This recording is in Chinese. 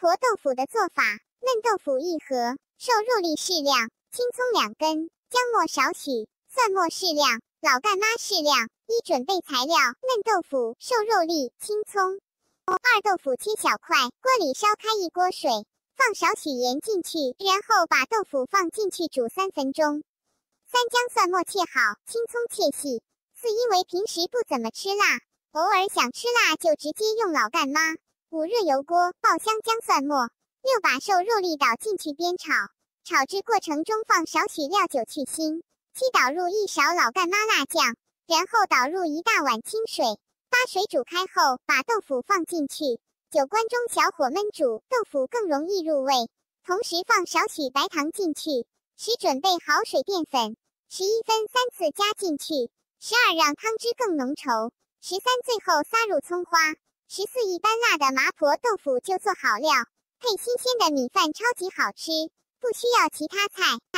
婆豆腐的做法：嫩豆腐1盒，瘦肉粒适量，青葱2根，姜末少许，蒜末适量，老干妈适量。准备材料：嫩豆腐、瘦肉粒、青葱。2豆腐切小块，锅里烧开1锅水，放少许盐进去，然后把豆腐放进去煮3分钟。姜蒜末切好，青葱切细。因为平时不怎么吃辣，偶尔想吃辣就直接用老干妈。5热油锅，爆香姜蒜末。6把瘦肉粒倒进去煸炒，炒制过程中放少许料酒去腥。7倒入1勺老干妈辣酱，然后倒入1大碗清水，把水煮开后把豆腐放进去，9关中小火焖煮，豆腐更容易入味。同时放少许白糖进去，使准备好水淀粉，11分3次加进去，12让汤汁更浓稠，13最后撒入葱花，14一般辣的麻婆豆腐就做好料，配新鲜的米饭超级好吃，不需要其他菜。